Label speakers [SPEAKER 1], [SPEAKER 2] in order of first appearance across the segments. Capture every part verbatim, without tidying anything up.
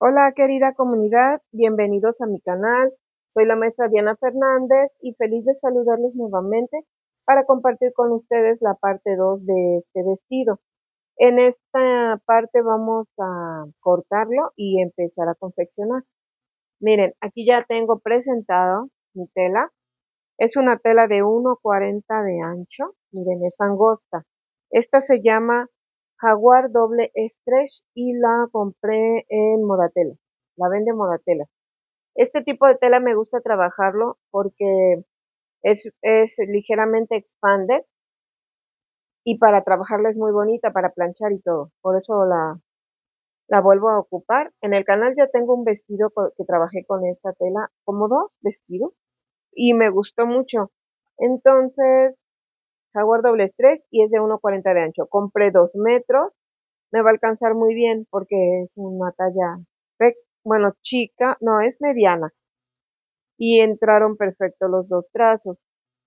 [SPEAKER 1] Hola querida comunidad, bienvenidos a mi canal. Soy la maestra Diana Fernández y feliz de saludarles nuevamente para compartir con ustedes la parte dos de este vestido. En esta parte vamos a cortarlo y empezar a confeccionar. Miren, aquí ya tengo presentado mi tela. Es una tela de uno cuarenta de ancho. Miren, es angosta. Esta se llama Jaguar Doble Stretch y la compré en Modatela. La vende Modatela. Este tipo de tela me gusta trabajarlo porque es, es ligeramente expanded y para trabajarla es muy bonita, para planchar y todo. Por eso la, la vuelvo a ocupar. En el canal ya tengo un vestido que trabajé con esta tela, como dos vestidos, y me gustó mucho. Entonces, Jaguar doble stretch y es de uno cuarenta de ancho. Compré dos metros, me va a alcanzar muy bien porque es una talla, bueno, chica, no, es mediana. Y entraron perfecto los dos trazos.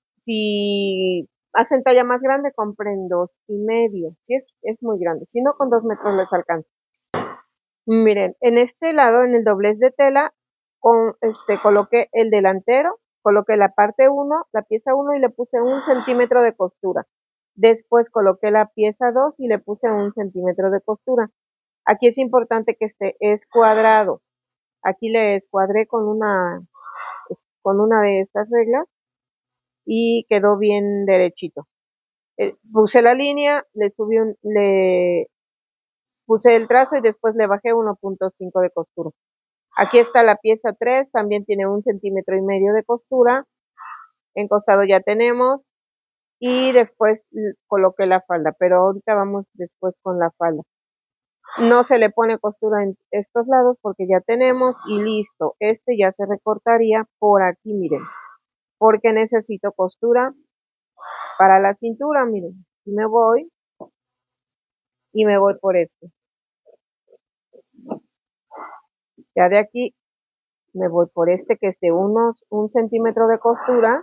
[SPEAKER 1] Si hacen talla más grande, compren dos y medio. Si es, es muy grande, si no, con dos metros les alcanza. Miren, en este lado, en el doblez de tela, con, este, coloqué el delantero, coloqué la parte uno, la pieza uno y le puse un centímetro de costura. Después coloqué la pieza dos y le puse un centímetro de costura. Aquí es importante que esté escuadrado. Aquí le escuadré con una, con una de estas reglas y quedó bien derechito. Eh, puse la línea, le subí un, le puse el trazo y después le bajé uno punto cinco de costura. Aquí está la pieza tres, también tiene un centímetro y medio de costura. En costado ya tenemos. Y después coloqué la falda, pero ahorita vamos después con la falda. No se le pone costura en estos lados porque ya tenemos y listo. Este ya se recortaría por aquí, miren. Porque necesito costura para la cintura, miren. Y me voy y me voy por este. Ya de aquí me voy por este que es de unos un centímetro de costura.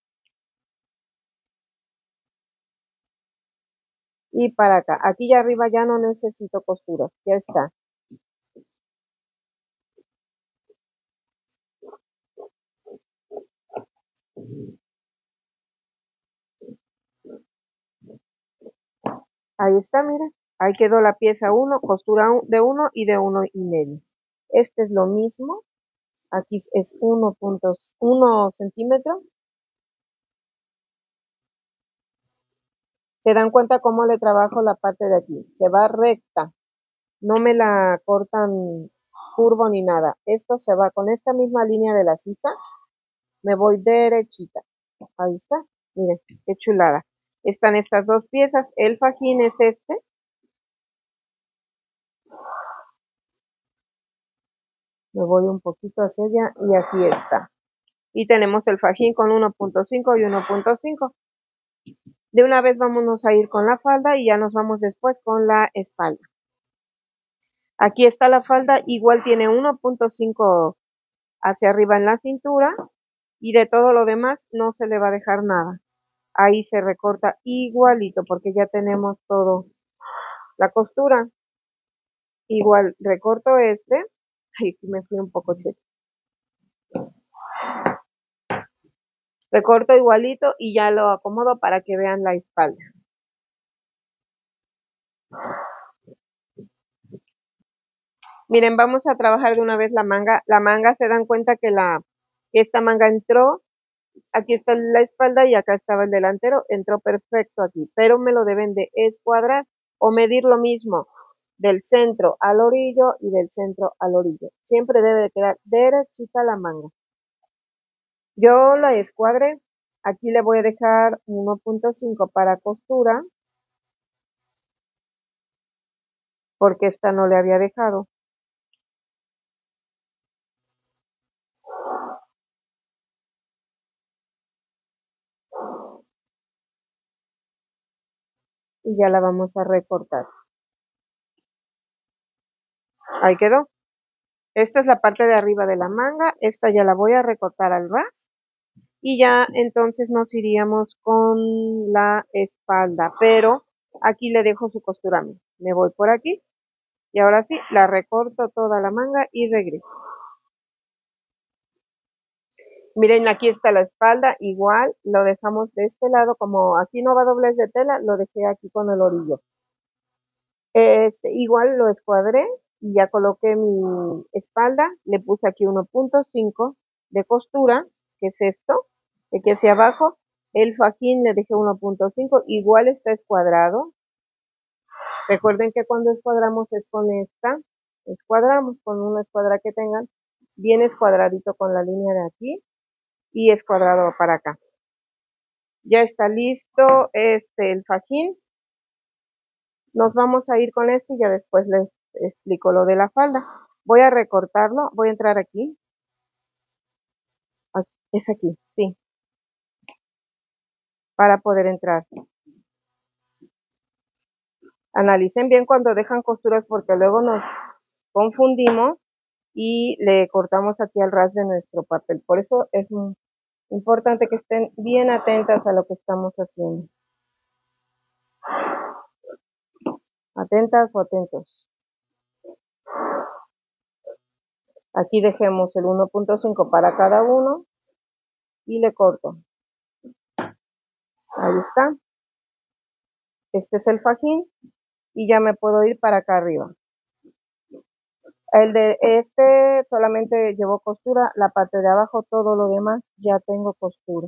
[SPEAKER 1] Y para acá, aquí ya arriba ya no necesito costura, ya está. Ahí está, miren, ahí quedó la pieza uno, costura de uno y de uno y medio. Este es lo mismo, aquí es uno punto uno centímetros. Se dan cuenta cómo le trabajo la parte de aquí, se va recta, no me la cortan curvo ni nada. Esto se va con esta misma línea de la cita, me voy derechita. Ahí está, miren, qué chulada. Están estas dos piezas, el fajín es este. Me voy un poquito hacia allá y aquí está. Y tenemos el fajín con uno punto cinco y uno punto cinco. De una vez vámonos a ir con la falda y ya nos vamos después con la espalda. Aquí está la falda, igual tiene uno punto cinco hacia arriba en la cintura y de todo lo demás no se le va a dejar nada. Ahí se recorta igualito porque ya tenemos todo. La costura, igual recorto este. Ay, me fui un poco cheto. Recorto igualito y ya lo acomodo para que vean la espalda. Miren, vamos a trabajar de una vez la manga. La manga, se dan cuenta que la esta manga entró, aquí está la espalda y acá estaba el delantero, entró perfecto aquí, pero me lo deben de escuadrar o medir lo mismo, del centro al orillo y del centro al orillo. Siempre debe de quedar derechita la manga. Yo la escuadré, aquí le voy a dejar uno punto cinco para costura, porque esta no le había dejado. Y ya la vamos a recortar. Ahí quedó. Esta es la parte de arriba de la manga, esta ya la voy a recortar al ras y ya entonces nos iríamos con la espalda, pero aquí le dejo su costura. Me voy por aquí Y ahora sí, la recorto toda la manga y regreso. Miren, aquí está la espalda, igual lo dejamos de este lado, como aquí no va doblez de tela, lo dejé aquí con el orillo. Este, igual lo escuadré y ya coloqué mi espalda, le puse aquí uno punto cinco de costura, que es esto, de aquí hacia abajo. El fajín le dejé uno punto cinco, igual está escuadrado. Recuerden que cuando escuadramos es con esta, escuadramos con una escuadra que tengan, bien escuadradito con la línea de aquí y escuadrado para acá. Ya está listo este el fajín. Nos vamos a ir con este y ya después les explico lo de la falda. Voy a recortarlo, voy a entrar aquí. Es aquí, sí, para poder entrar. Analicen bien cuando dejan costuras porque luego nos confundimos y le cortamos aquí al ras de nuestro papel. Por eso es muy importante que estén bien atentas a lo que estamos haciendo. Atentas o atentos. Aquí dejemos el uno punto cinco para cada uno y le corto. Ahí está. Este es el fajín y ya me puedo ir para acá arriba. El de este solamente llevo costura, la parte de abajo, todo lo demás ya tengo costura.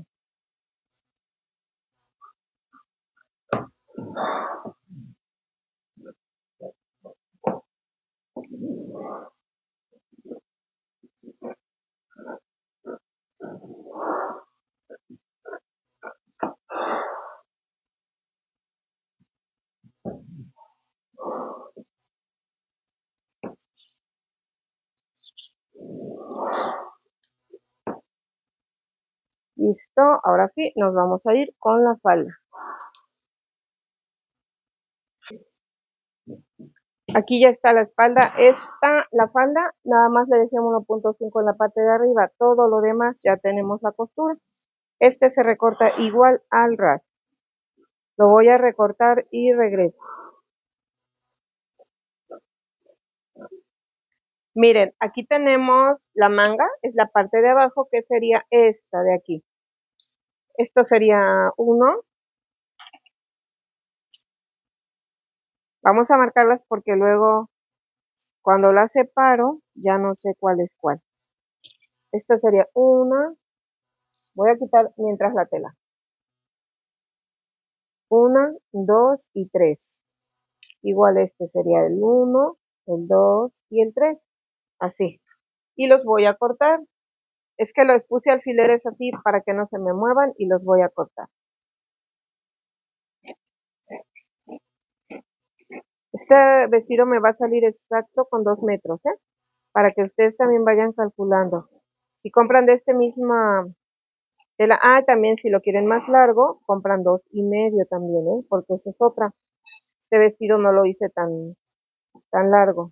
[SPEAKER 1] Listo, ahora sí, nos vamos a ir con la falda. Aquí ya está la espalda. Esta, la falda, nada más le dejé uno punto cinco en la parte de arriba. Todo lo demás ya tenemos la costura. Este se recorta igual al ras. Lo voy a recortar y regreso. Miren, aquí tenemos la manga, es la parte de abajo, que sería esta de aquí. Esto sería uno. Vamos a marcarlas porque luego, cuando las separo, ya no sé cuál es cuál. Esta sería una. Voy a quitar mientras la tela. Una, dos y tres. Igual este sería el uno, el dos y el tres. Así. Y los voy a cortar. Es que los puse alfileres así para que no se me muevan y los voy a cortar. Este vestido me va a salir exacto con dos metros, ¿eh? Para que ustedes también vayan calculando. Si compran de este misma tela, ah, también si lo quieren más largo, compran dos y medio también, ¿eh? Porque esa es otra. Este vestido no lo hice tan, tan largo.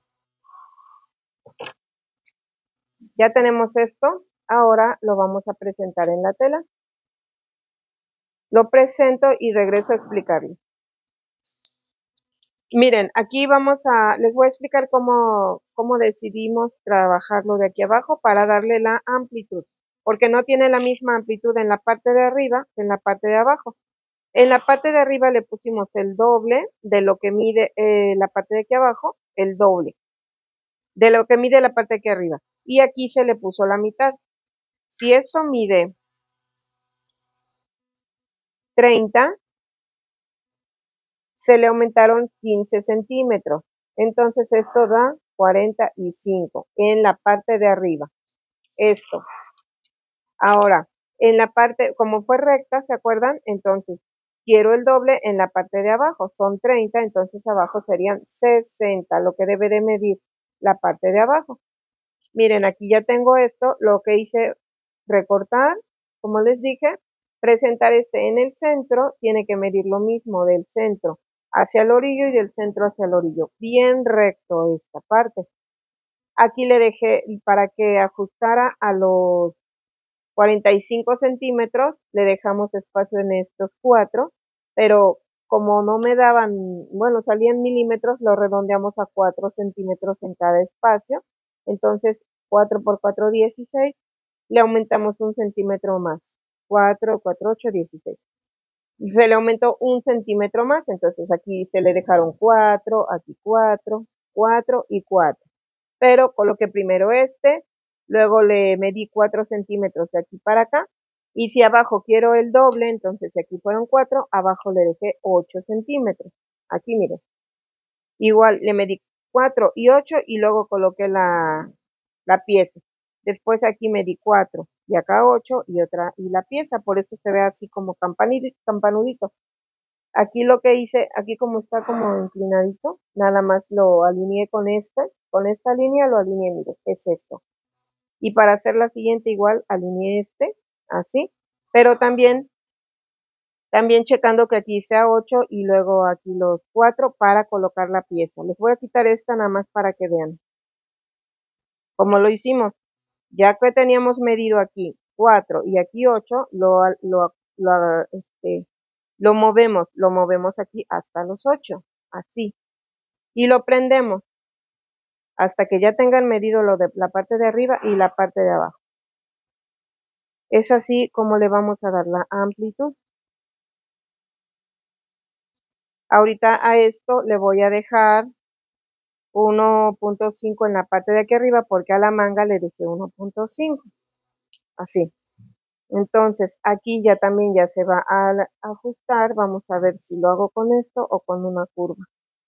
[SPEAKER 1] Ya tenemos esto, ahora lo vamos a presentar en la tela. Lo presento y regreso a explicarles. Miren, aquí vamos a, les voy a explicar cómo, cómo decidimos trabajarlo de aquí abajo para darle la amplitud, porque no tiene la misma amplitud en la parte de arriba que en la parte de abajo. En la parte de arriba le pusimos el doble de lo que mide eh, la parte de aquí abajo, el doble de lo que mide la parte de aquí arriba. Y aquí se le puso la mitad. Si esto mide treinta, se le aumentaron quince centímetros. Entonces esto da cuarenta y cinco en la parte de arriba. Esto. Ahora, en la parte, como fue recta, ¿se acuerdan? Entonces, quiero el doble en la parte de abajo. Son treinta, entonces abajo serían sesenta, lo que debe de medir la parte de abajo. Miren, aquí ya tengo esto. Lo que hice, recortar, como les dije, presentar este en el centro, tiene que medir lo mismo del centro hacia el orillo y del centro hacia el orillo. Bien recto esta parte. Aquí le dejé para que ajustara a los cuarenta y cinco centímetros, le dejamos espacio en estos cuatro, pero como no me daban, bueno, salían milímetros, lo redondeamos a cuatro centímetros en cada espacio. Entonces, cuatro por cuatro, dieciséis. Le aumentamos un centímetro más. cuatro, cuatro, ocho, dieciséis. Se le aumentó un centímetro más, entonces aquí se le dejaron cuatro, aquí cuatro, cuatro y cuatro. Pero coloqué primero este, luego le medí cuatro centímetros de aquí para acá, y si abajo quiero el doble, entonces si aquí fueron cuatro, abajo le dejé ocho centímetros. Aquí miren, igual le medí cuatro y ocho y luego coloqué la, la pieza. Después aquí medí cuatro y acá ocho y otra y la pieza, por eso se ve así como campanidito, campanudito. Aquí lo que hice, aquí como está como inclinadito, nada más lo alineé con esta, con esta línea lo alineé, mire, es esto. Y para hacer la siguiente igual alineé este, así, pero también, también checando que aquí sea ocho y luego aquí los cuatro para colocar la pieza. Les voy a quitar esta nada más para que vean cómo lo hicimos. Ya que teníamos medido aquí cuatro y aquí ocho, lo, lo, lo, este, lo movemos, lo movemos aquí hasta los ocho, así. Y lo prendemos hasta que ya tengan medido lo de la parte de arriba y la parte de abajo. Es así como le vamos a dar la amplitud. Ahorita a esto le voy a dejar uno punto cinco en la parte de aquí arriba porque a la manga le dejé uno punto cinco. Así. Entonces aquí ya también ya se va a ajustar. Vamos a ver si lo hago con esto o con una curva.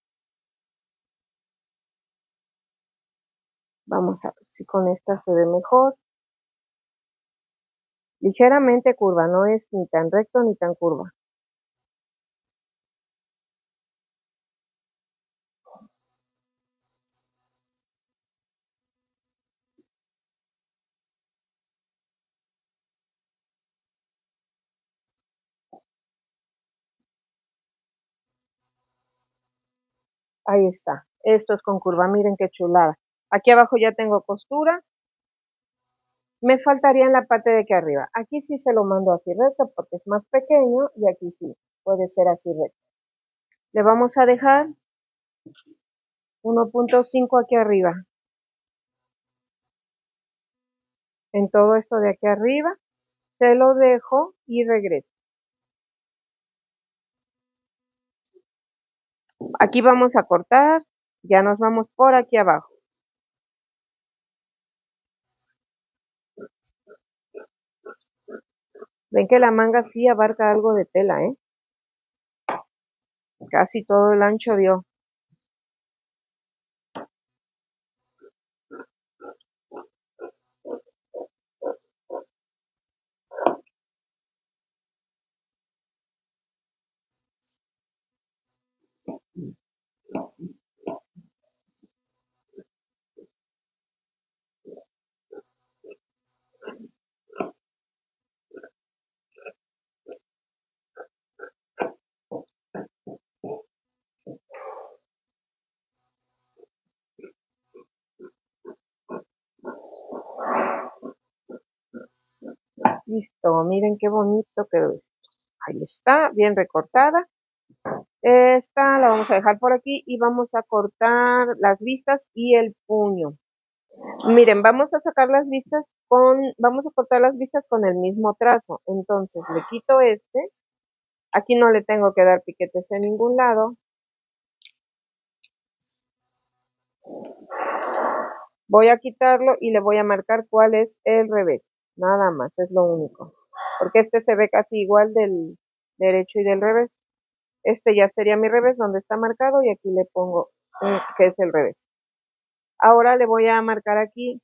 [SPEAKER 1] Vamos a ver si con esta se ve mejor. Ligeramente curva, no es ni tan recto ni tan curva. Ahí está. Esto es con curva, miren qué chulada. Aquí abajo ya tengo costura. Me faltaría en la parte de aquí arriba. Aquí sí se lo mando así recto porque es más pequeño y aquí sí puede ser así recto. Le vamos a dejar uno punto cinco aquí arriba. En todo esto de aquí arriba se lo dejo y regreso. Aquí vamos a cortar. Ya nos vamos por aquí abajo. Ven que la manga sí abarca algo de tela, ¿eh? Casi todo el ancho dio. Listo, miren qué bonito quedó. Ahí está, bien recortada. Esta la vamos a dejar por aquí y vamos a cortar las vistas y el puño. Miren, vamos a sacar las vistas con, vamos a cortar las vistas con el mismo trazo. Entonces le quito este. Aquí no le tengo que dar piquetes en ningún lado. Voy a quitarlo y le voy a marcar cuál es el revés. Nada más, es lo único. Porque este se ve casi igual del derecho y del revés. Este ya sería mi revés donde está marcado y aquí le pongo eh, que es el revés. Ahora le voy a marcar aquí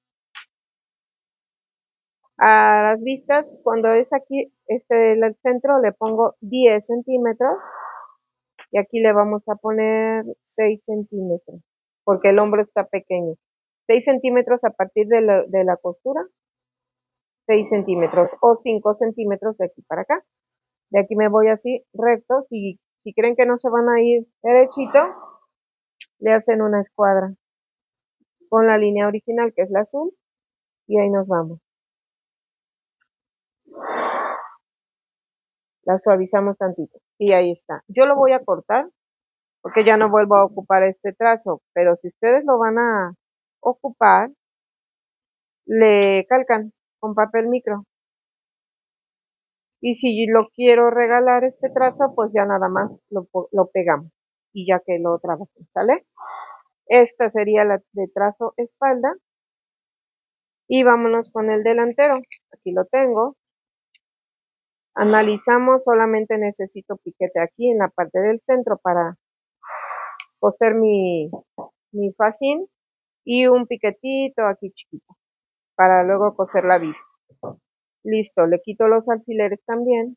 [SPEAKER 1] a las vistas. Cuando es aquí, este del centro, le pongo diez centímetros y aquí le vamos a poner seis centímetros porque el hombro está pequeño. seis centímetros a partir de la, de la costura, seis centímetros o cinco centímetros de aquí para acá. De aquí me voy así recto. Si, si creen que no se van a ir derechito, le hacen una escuadra con la línea original que es la azul y ahí nos vamos. La suavizamos tantito. y ahí está. Yo lo voy a cortar porque ya no vuelvo a ocupar este trazo, pero si ustedes lo van a ocupar, le calcan con papel micro. Y si lo quiero regalar este trazo, pues ya nada más lo, lo pegamos y ya que lo trabajé, ¿sale? Esta sería la de trazo espalda. Y vámonos con el delantero. Aquí lo tengo. Analizamos, solamente necesito piquete aquí en la parte del centro para coser mi, mi fajín y un piquetito aquí chiquito para luego coser la vista. Listo, le quito los alfileres también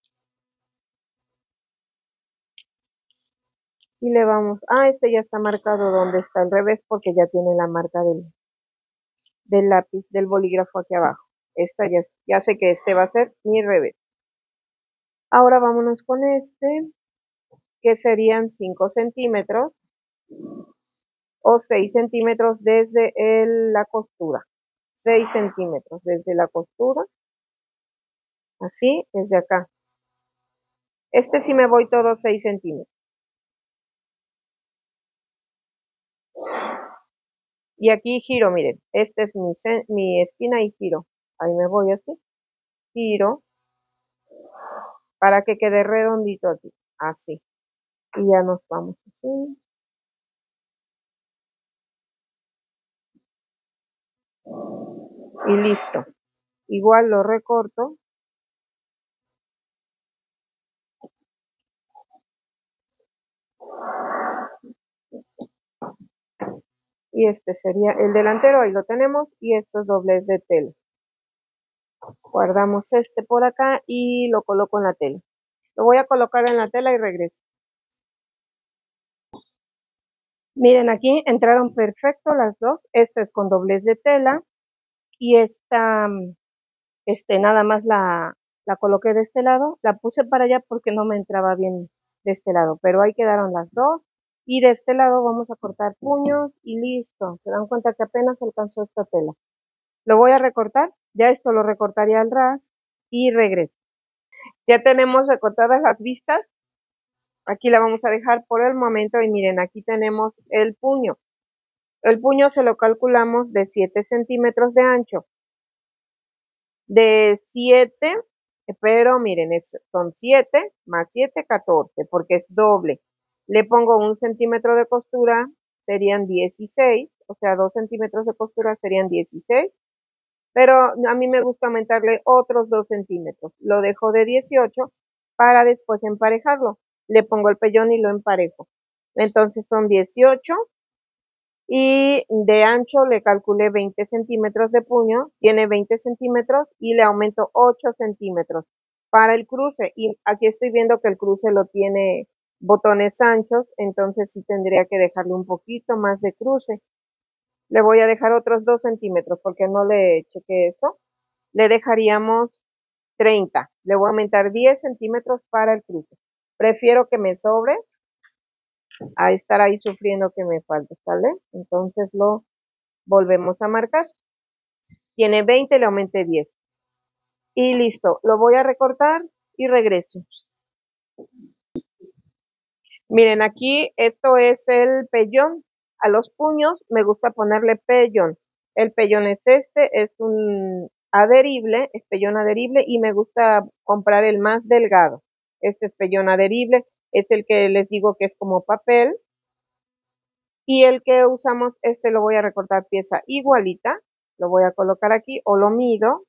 [SPEAKER 1] y le vamos, ah, este ya está marcado donde está el revés porque ya tiene la marca del, del lápiz, del bolígrafo aquí abajo. Esta ya, ya sé que este va a ser mi revés. Ahora vámonos con este, que serían cinco centímetros o seis centímetros desde el, la costura. seis centímetros desde la costura, así, desde acá. Este sí me voy todo seis centímetros. Y aquí giro, miren, esta es mi, mi esquina y giro. Ahí me voy así, giro, para que quede redondito aquí, así. Y ya nos vamos así. Y listo. Igual lo recorto. Y este sería el delantero, ahí lo tenemos, y estos dobles de tela. Guardamos este por acá y lo coloco en la tela. Lo voy a colocar en la tela y regreso. Miren, aquí entraron perfecto las dos. Esta es con doblez de tela y esta, este, nada más la, la coloqué de este lado. La puse para allá porque no me entraba bien de este lado, pero ahí quedaron las dos. Y de este lado vamos a cortar puños y listo. Se dan cuenta que apenas alcanzó esta tela. Lo voy a recortar. Ya esto lo recortaría al ras y regreso. Ya tenemos recortadas las vistas. Aquí la vamos a dejar por el momento y miren, aquí tenemos el puño. El puño se lo calculamos de siete centímetros de ancho. De siete, pero miren, son siete más siete, catorce, porque es doble. Le pongo un centímetro de costura, serían dieciséis, o sea, dos centímetros de costura serían dieciséis. Pero a mí me gusta aumentarle otros dos centímetros. Lo dejo de dieciocho para después emparejarlo. Le pongo el pellón y lo emparejo. Entonces son dieciocho y de ancho le calculé veinte centímetros de puño, tiene veinte centímetros y le aumento ocho centímetros para el cruce. Y aquí estoy viendo que el cruce lo tiene botones anchos, entonces sí tendría que dejarle un poquito más de cruce. Le voy a dejar otros dos centímetros porque no le chequé eso. Le dejaríamos treinta. Le voy a aumentar diez centímetros para el cruce. Prefiero que me sobre a estar ahí sufriendo que me falte, ¿sale? Entonces lo volvemos a marcar. Tiene veinte, le aumenté diez. Y listo, lo voy a recortar y regreso. Miren, aquí esto es el pellón. A los puños me gusta ponerle pellón. El pellón es este, es un adherible, es pellón adherible y me gusta comprar el más delgado. Este es pellón adherible, es el que les digo que es como papel. Y el que usamos, este lo voy a recortar pieza igualita. Lo voy a colocar aquí o lo mido.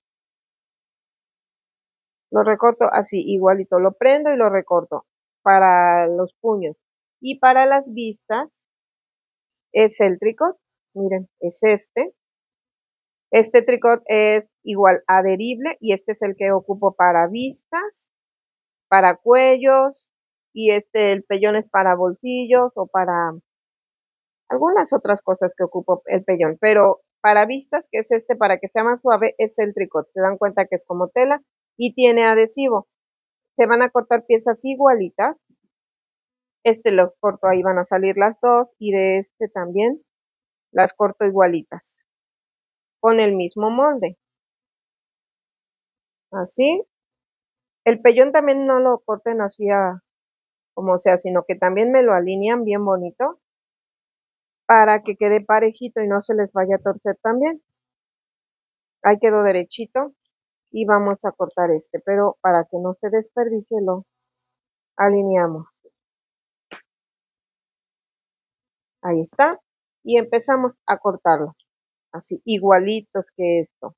[SPEAKER 1] Lo recorto así, igualito. Lo prendo y lo recorto para los puños. Y para las vistas es el tricot. Miren, es este. Este tricot es igual adherible y este es el que ocupo para vistas, para cuellos y este el pellón es para bolsillos o para algunas otras cosas que ocupo el pellón, pero para vistas, que es este para que sea más suave, es el tricot. Se dan cuenta que es como tela y tiene adhesivo. Se van a cortar piezas igualitas. Este los corto, ahí van a salir las dos y de este también las corto igualitas con el mismo molde. Así. El pellón también no lo corten así a, como sea, sino que también me lo alinean bien bonito para que quede parejito y no se les vaya a torcer también. Ahí quedó derechito y vamos a cortar este, pero para que no se desperdicie lo alineamos. Ahí está. Y empezamos a cortarlo. Así, igualitos que esto.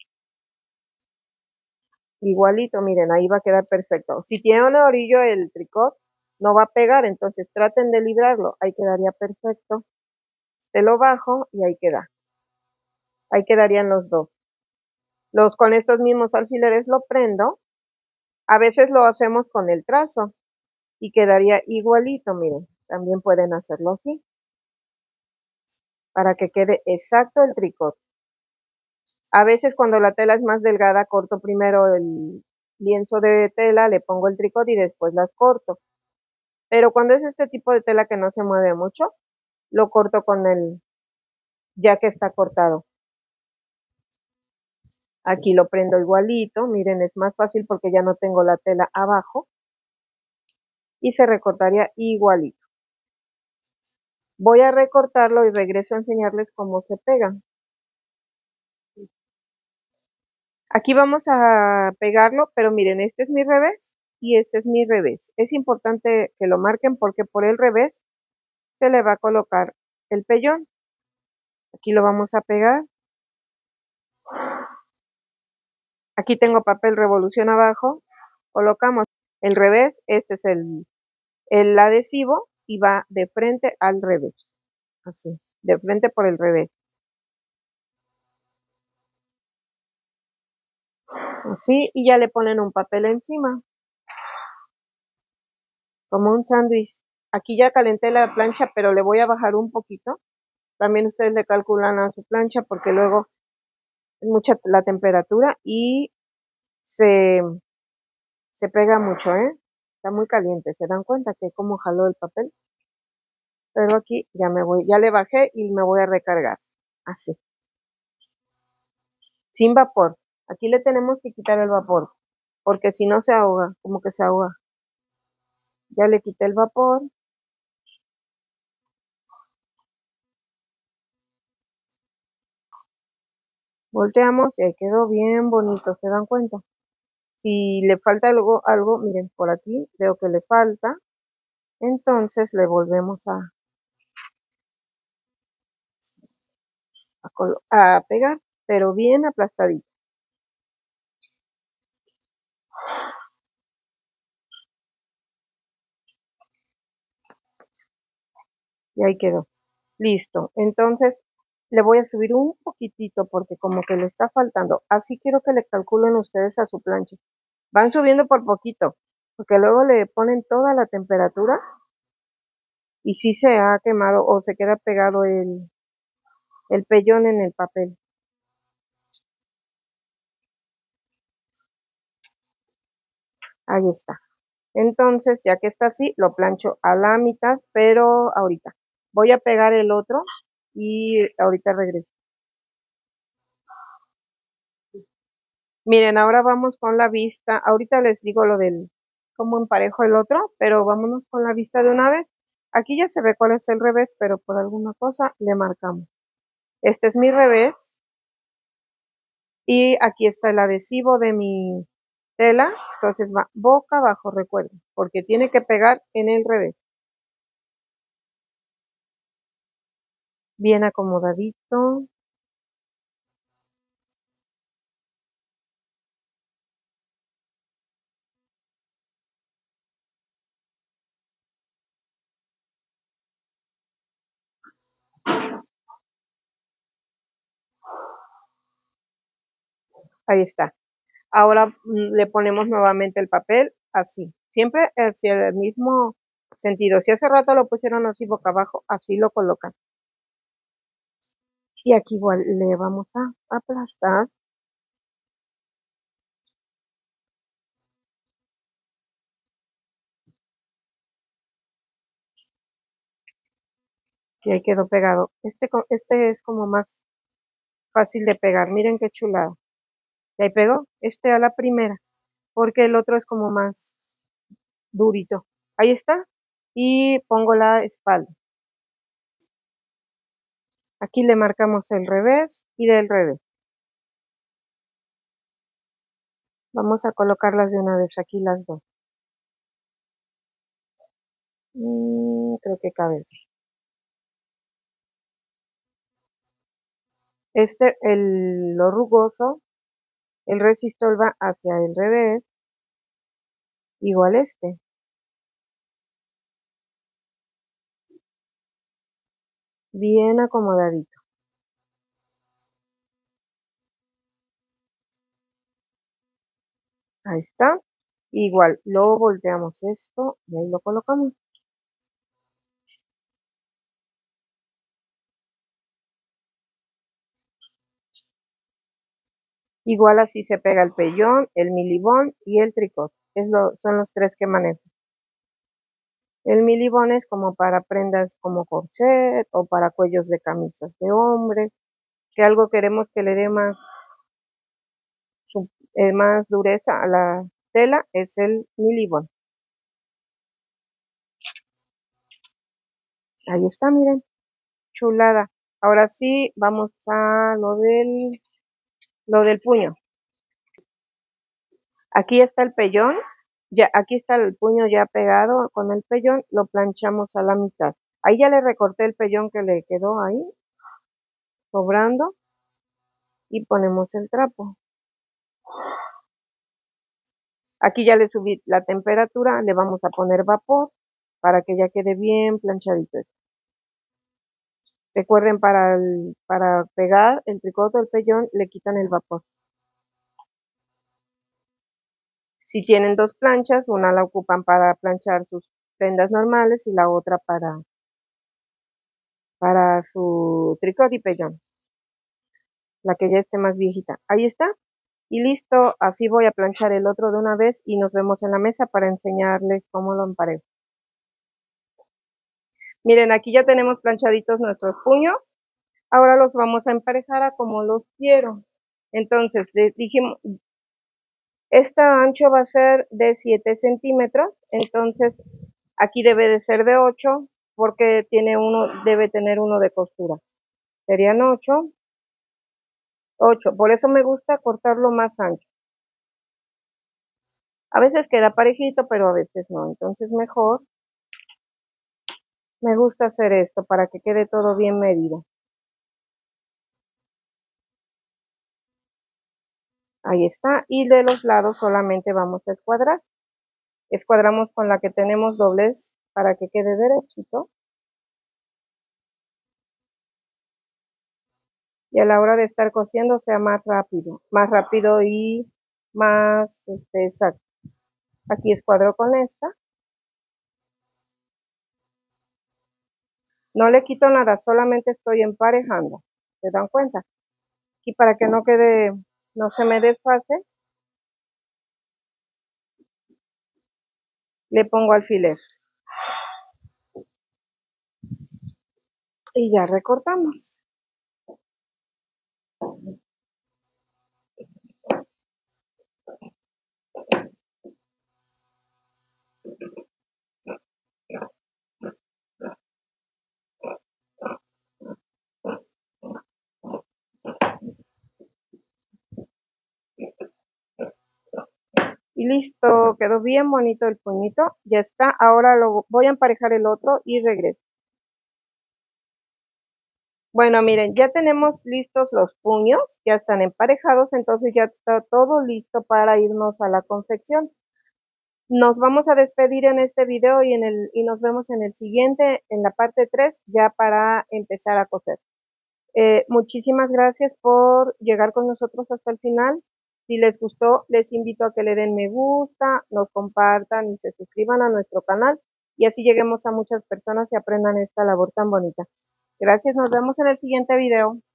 [SPEAKER 1] Igualito, miren, ahí va a quedar perfecto. Si tiene un orillo el tricot, no va a pegar, entonces traten de librarlo. Ahí quedaría perfecto. Te lo bajo y ahí queda. Ahí quedarían los dos. Los con estos mismos alfileres lo prendo. A veces lo hacemos con el trazo y quedaría igualito, miren. También pueden hacerlo así para que quede exacto el tricot. A veces cuando la tela es más delgada, corto primero el lienzo de tela, le pongo el tricot y después las corto. Pero cuando es este tipo de tela que no se mueve mucho, lo corto con el, ya que está cortado. Aquí lo prendo igualito, miren, es más fácil porque ya no tengo la tela abajo. Y se recortaría igualito. Voy a recortarlo y regreso a enseñarles cómo se pega. Aquí vamos a pegarlo, pero miren, este es mi revés y este es mi revés. Es importante que lo marquen porque por el revés se le va a colocar el pellón. Aquí lo vamos a pegar. Aquí tengo papel revolución abajo. Colocamos el revés, este es el, el adhesivo y va de frente al revés. Así, de frente por el revés. Así, y ya le ponen un papel encima. Como un sándwich. Aquí ya calenté la plancha, pero le voy a bajar un poquito. También ustedes le calculan a su plancha porque luego es mucha la temperatura y se, se pega mucho, ¿eh? Está muy caliente. ¿Se dan cuenta que cómo jaló el papel? Pero aquí ya me voy, ya le bajé y me voy a recargar. Así. Sin vapor. Aquí le tenemos que quitar el vapor porque si no se ahoga, como que se ahoga. Ya le quité el vapor. Volteamos y ahí quedó bien bonito, ¿se dan cuenta? Si le falta algo, algo, miren, por aquí veo que le falta, entonces le volvemos a, a, a pegar, pero bien aplastadito. Y ahí quedó. Listo. Entonces le voy a subir un poquitito porque como que le está faltando. Así quiero que le calculen ustedes a su plancha. Van subiendo por poquito, porque luego le ponen toda la temperatura y si se ha quemado o se queda pegado el, el pellón en el papel. Ahí está. Entonces, ya que está así, lo plancho a la mitad, pero ahorita. Voy a pegar el otro y ahorita regreso. Miren, ahora vamos con la vista. Ahorita les digo lo del cómo emparejo el otro, pero vámonos con la vista de una vez. Aquí ya se ve cuál es el revés, pero por alguna cosa le marcamos. Este es mi revés y aquí está el adhesivo de mi tela. Entonces va boca abajo, recuerden, porque tiene que pegar en el revés. Bien acomodadito. Ahí está. Ahora mm, le ponemos nuevamente el papel así, siempre hacia el mismo sentido. Si hace rato lo pusieron así boca abajo, así lo colocan. Y aquí igual le vamos a aplastar. Y ahí quedó pegado. Este, este es como más fácil de pegar. Miren qué chulada. Y ahí pegó. Este a la primera. Porque el otro es como más durito. Ahí está. y pongo la espalda. Aquí le marcamos el revés y del revés. Vamos a colocarlas de una vez aquí las dos. Mm, creo que cabe así. Este, el, lo rugoso, el resistor va hacia el revés, igual este. Bien acomodadito. Ahí está. Igual, lo volteamos esto y ahí lo colocamos. Igual así se pega el pellón, el milibón y el tricot. Es lo, son los tres que manejo. El milibón es como para prendas como corset o para cuellos de camisas de hombre, que algo queremos que le dé más, eh, más dureza a la tela, es el milibón. Ahí está, miren, chulada. Ahora sí, vamos a lo del, lo del puño. Aquí está el pellón, ya, aquí está el puño ya pegado con el pellón, lo planchamos a la mitad. Ahí ya le recorté el pellón que le quedó ahí, sobrando, y ponemos el trapo. Aquí ya le subí la temperatura, le vamos a poner vapor para que ya quede bien planchadito. Recuerden, para, el, para pegar el tricoto del pellón le quitan el vapor. Si tienen dos planchas, una la ocupan para planchar sus prendas normales y la otra para, para su tricot y pellón, la que ya esté más viejita. Ahí está. Y listo, así voy a planchar el otro de una vez y nos vemos en la mesa para enseñarles cómo lo emparejo. Miren, aquí ya tenemos planchaditos nuestros puños. Ahora los vamos a emparejar a como los quiero. Entonces, les dijimos, este ancho va a ser de siete centímetros. Entonces, aquí debe de ser de ocho porque tiene uno, debe tener uno de costura. Serían ocho. ocho. Por eso me gusta cortarlo más ancho. A veces queda parejito, pero a veces no. Entonces, mejor me gusta hacer esto para que quede todo bien medido. Ahí está. Y de los lados solamente vamos a escuadrar. Escuadramos con la que tenemos doblez para que quede derechito. Y a la hora de estar cosiendo sea más rápido. Más rápido y más este, exacto. Aquí escuadro con esta. No le quito nada, solamente estoy emparejando. ¿Se dan cuenta? Y para que no quede, no se me desfase, le pongo alfiler. Y ya recortamos. Y listo, quedó bien bonito el puñito. Ya está, ahora lo voy a emparejar el otro y regreso. Bueno, miren, ya tenemos listos los puños, ya están emparejados, entonces ya está todo listo para irnos a la confección. Nos vamos a despedir en este video y, en el, y nos vemos en el siguiente, en la parte tres, ya para empezar a coser. Eh, muchísimas gracias por llegar con nosotros hasta el final. Si les gustó, les invito a que le den me gusta, nos compartan y se suscriban a nuestro canal y así lleguemos a muchas personas y aprendan esta labor tan bonita. Gracias, nos vemos en el siguiente video.